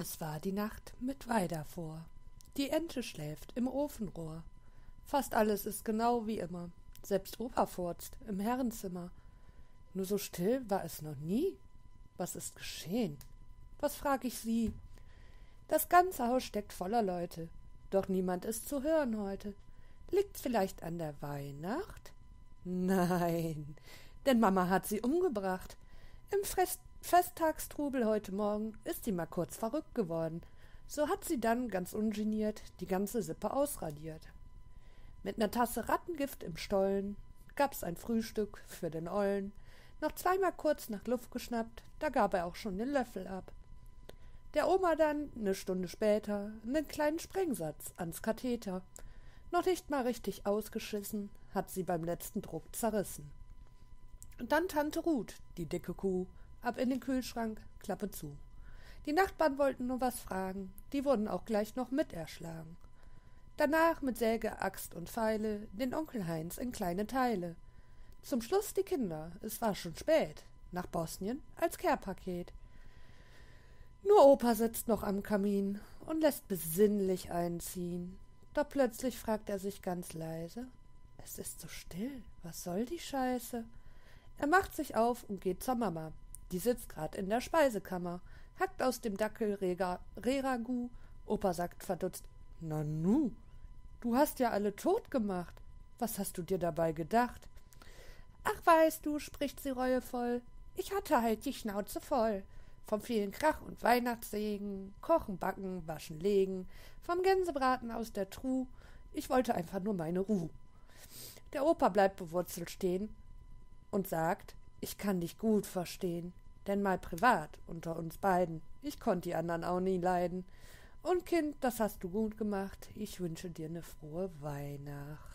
Es war die Nacht mit Weih davor. Die Ente schläft im Ofenrohr. Fast alles ist genau wie immer. Selbst Opa furzt im Herrenzimmer. Nur so still war es noch nie. Was ist geschehen? Was frag ich Sie? Das ganze Haus steckt voller Leute. Doch niemand ist zu hören heute. Liegt's vielleicht an der Weihnacht? Nein, denn Mama hat sie umgebracht. Im Festtagstrubel heute Morgen ist sie mal kurz verrückt geworden. So hat sie dann ganz ungeniert die ganze Sippe ausradiert. Mit ner Tasse Rattengift im Stollen gab's ein Frühstück für den Ollen. Noch zweimal kurz nach Luft geschnappt, da gab er auch schon den Löffel ab. Der Oma dann, 'ne Stunde später, 'nen kleinen Sprengsatz ans Katheter. Noch nicht mal richtig ausgeschissen, hat sie beim letzten Druck zerrissen. Und dann Tante Ruth, die dicke Kuh, ab in den Kühlschrank, Klappe zu. Die Nachbarn wollten nur was fragen, die wurden auch gleich noch mit erschlagen. Danach mit Säge, Axt und Feile den Onkel Heinz in kleine Teile. Zum Schluss die Kinder, es war schon spät, nach Bosnien als Care-Paket. Nur Opa sitzt noch am Kamin und lässt besinnlich einziehen. Doch plötzlich fragt er sich ganz leise: Es ist so still, was soll die Scheiße? Er macht sich auf und geht zur Mama. Die sitzt grad in der Speisekammer, hackt aus dem Dackel Reragu. Opa sagt verdutzt: Nanu, du hast ja alle tot gemacht. Was hast du dir dabei gedacht? Ach, weißt du, spricht sie reuevoll, ich hatte halt die Schnauze voll. Vom vielen Krach und Weihnachtssegen, Kochen, Backen, Waschen, Legen, vom Gänsebraten aus der Truh, ich wollte einfach nur meine Ruh. Der Opa bleibt bewurzelt stehen und sagt: Ich kann dich gut verstehen, denn mal privat unter uns beiden, ich konnt die anderen auch nie leiden. Und Kind, das hast du gut gemacht, ich wünsche dir 'ne frohe Weihnacht.